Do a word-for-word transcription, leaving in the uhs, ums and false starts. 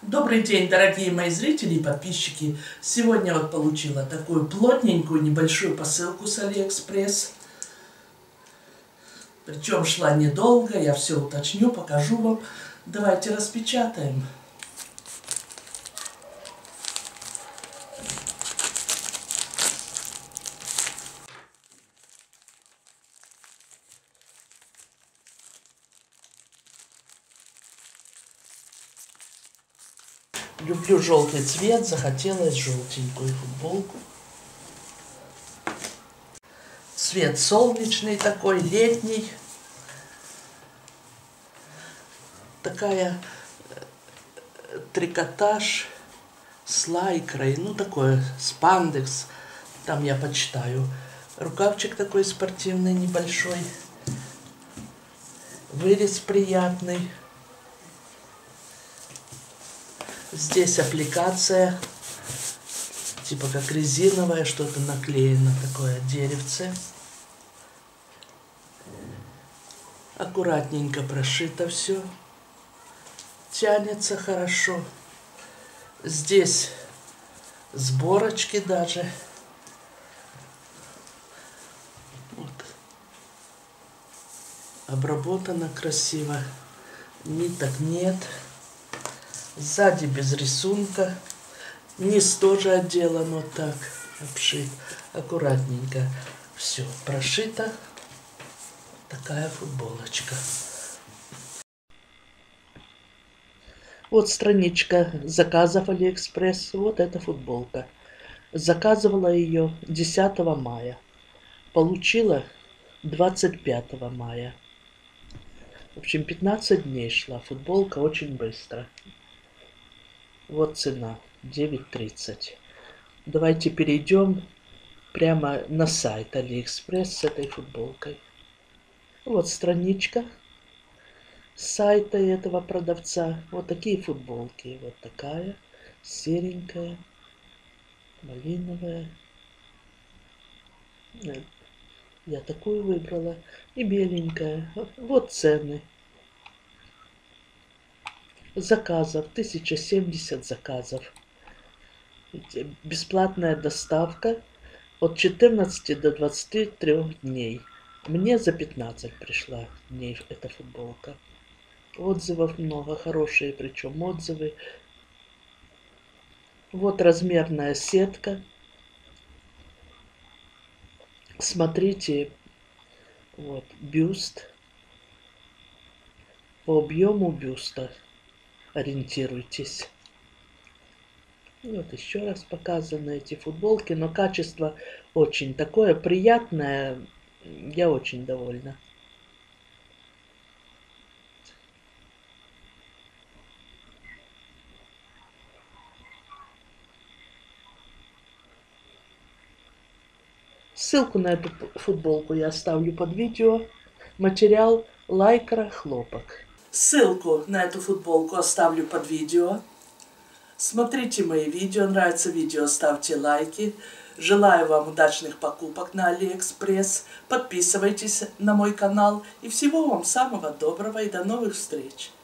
Добрый день, дорогие мои зрители и подписчики. Сегодня вот получила такую плотненькую небольшую посылку с Алиэкспресс. Причем шла недолго, я все уточню, покажу вам. Давайте распечатаем. Люблю желтый цвет, захотелось желтенькую футболку. Цвет солнечный такой, летний. Такая трикотаж с лайкрой, ну такое, спандекс. Там я почитаю. Рукавчик такой спортивный, небольшой. Вырез приятный. Здесь аппликация, типа как резиновая, что-то наклеено, такое деревце. Аккуратненько прошито все. Тянется хорошо. Здесь сборочки даже. Вот. Обработано красиво. Ниток нет. Сзади без рисунка. Низ тоже отделан вот так. Обшит. Аккуратненько. Все прошито. Такая футболочка. Вот страничка заказов Алиэкспресс. Вот эта футболка. Заказывала ее десятого мая. Получила двадцать пятого мая. В общем, пятнадцать дней шла. Футболка очень быстро. Вот цена. девять тридцать. Давайте перейдем прямо на сайт Алиэкспресс с этой футболкой. Вот страничка сайта этого продавца. Вот такие футболки. Вот такая. Серенькая. Малиновая. Я такую выбрала. И беленькая. Вот цены. Заказов. тысяча семьдесят заказов. Бесплатная доставка от четырнадцати до двадцати трёх дней. Мне за пятнадцать пришла дней эта футболка. Отзывов много, хорошие причем отзывы. Вот размерная сетка. Смотрите, вот бюст. По объему бюста ориентируйтесь. Вот еще раз показаны эти футболки, но качество очень такое приятное. Я очень довольна. Ссылку на эту футболку я оставлю под видео. Материал лайкра хлопок. Ссылку на эту футболку оставлю под видео. Смотрите мои видео. Нравится видео, ставьте лайки. Желаю вам удачных покупок на Алиэкспресс. Подписывайтесь на мой канал. И всего вам самого доброго и до новых встреч.